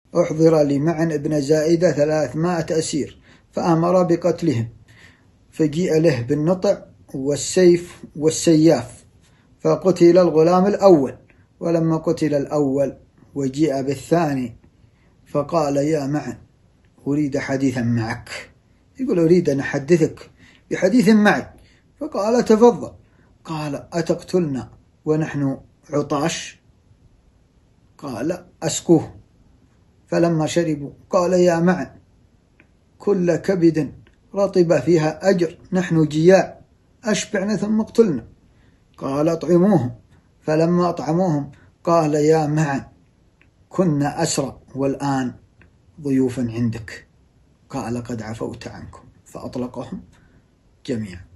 أحضر لمعن ابن زائدة 300 أسير فأمر بقتلهم، فجيء له بالنطع والسيف والسياف، فقتل الغلام الأول. ولما قتل الأول وجيء بالثاني فقال: يا معن أريد حديثا معك. يقول: أريد أن أحدثك بحديث معي. فقال: تفضل. قال: أتقتلنا ونحن عطاش؟ قال: أسقوه. فلما شربوا قال: يا معن كل كبد رطب فيها أجر، نحن جياع، أشبعنا ثم اقتلنا. قال: أطعموهم. فلما أطعموهم قال: يا معن كنا أسرى والآن ضيوفا عندك. قال: قد عفوت عنكم. فأطلقهم جميعا.